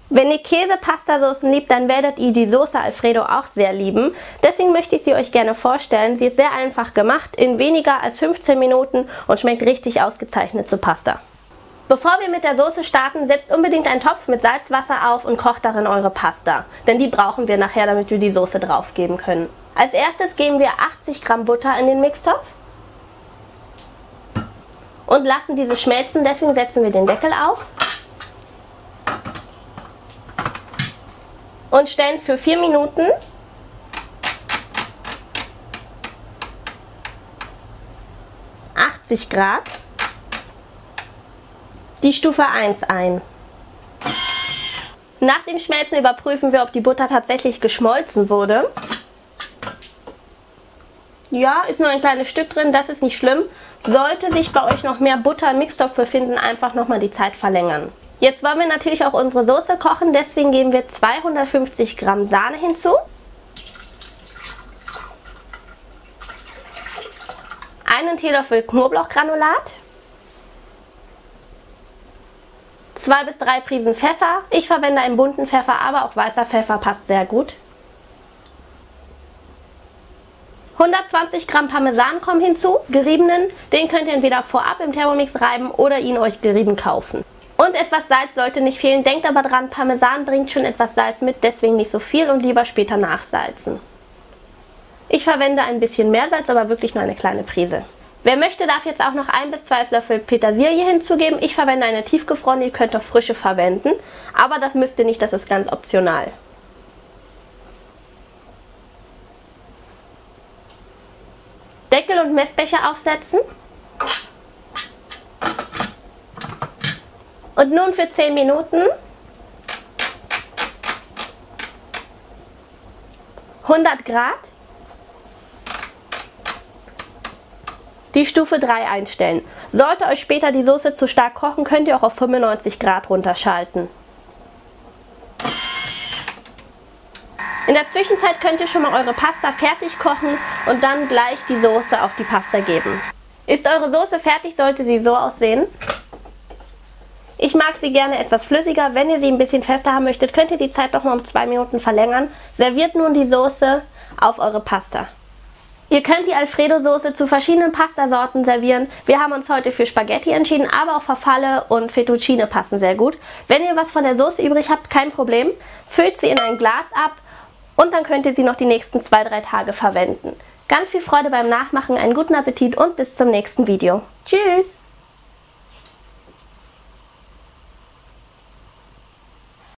Wenn ihr Käse-Pastasoßen liebt, dann werdet ihr die Soße Alfredo auch sehr lieben. Deswegen möchte ich sie euch gerne vorstellen. Sie ist sehr einfach gemacht, in weniger als 15 Minuten und schmeckt richtig ausgezeichnet zu Pasta. Bevor wir mit der Soße starten, setzt unbedingt einen Topf mit Salzwasser auf und kocht darin eure Pasta. Denn die brauchen wir nachher, damit wir die Soße drauf geben können. Als erstes geben wir 80 Gramm Butter in den Mixtopf und lassen diese schmelzen. Deswegen setzen wir den Deckel auf und stellen für 4 Minuten Grad die Stufe 1 ein. Nach dem Schmelzen überprüfen wir, ob die Butter tatsächlich geschmolzen wurde. Ja, ist nur ein kleines Stück drin, das ist nicht schlimm. Sollte sich bei euch noch mehr Butter im Mixtopf befinden, einfach nochmal die Zeit verlängern. Jetzt wollen wir natürlich auch unsere Soße kochen, deswegen geben wir 250 Gramm Sahne hinzu. Einen Teelöffel Knoblauchgranulat. 2 bis 3 Prisen Pfeffer. Ich verwende einen bunten Pfeffer, aber auch weißer Pfeffer passt sehr gut. 120 Gramm Parmesan kommen hinzu, geriebenen. Den könnt ihr entweder vorab im Thermomix reiben oder ihn euch gerieben kaufen. Und etwas Salz sollte nicht fehlen. Denkt aber dran, Parmesan bringt schon etwas Salz mit, deswegen nicht so viel und lieber später nachsalzen. Ich verwende ein bisschen mehr Salz, aber wirklich nur eine kleine Prise. Wer möchte, darf jetzt auch noch 1 bis 2 Esslöffel Petersilie hinzugeben. Ich verwende eine tiefgefrorene, ihr könnt auch frische verwenden. Aber das müsst ihr nicht, das ist ganz optional. Deckel und Messbecher aufsetzen. Und nun für 10 Minuten 100 Grad die Stufe 3 einstellen. Sollte euch später die Soße zu stark kochen, könnt ihr auch auf 95 Grad runterschalten. In der Zwischenzeit könnt ihr schon mal eure Pasta fertig kochen und dann gleich die Soße auf die Pasta geben. Ist eure Soße fertig, sollte sie so aussehen. Ich mag sie gerne etwas flüssiger. Wenn ihr sie ein bisschen fester haben möchtet, könnt ihr die Zeit noch mal um 2 Minuten verlängern. Serviert nun die Soße auf eure Pasta. Ihr könnt die Alfredo-Soße zu verschiedenen Pastasorten servieren. Wir haben uns heute für Spaghetti entschieden, aber auch Farfalle und Fettuccine passen sehr gut. Wenn ihr was von der Soße übrig habt, kein Problem. Füllt sie in ein Glas ab und dann könnt ihr sie noch die nächsten 2-3 Tage verwenden. Ganz viel Freude beim Nachmachen, einen guten Appetit und bis zum nächsten Video. Tschüss!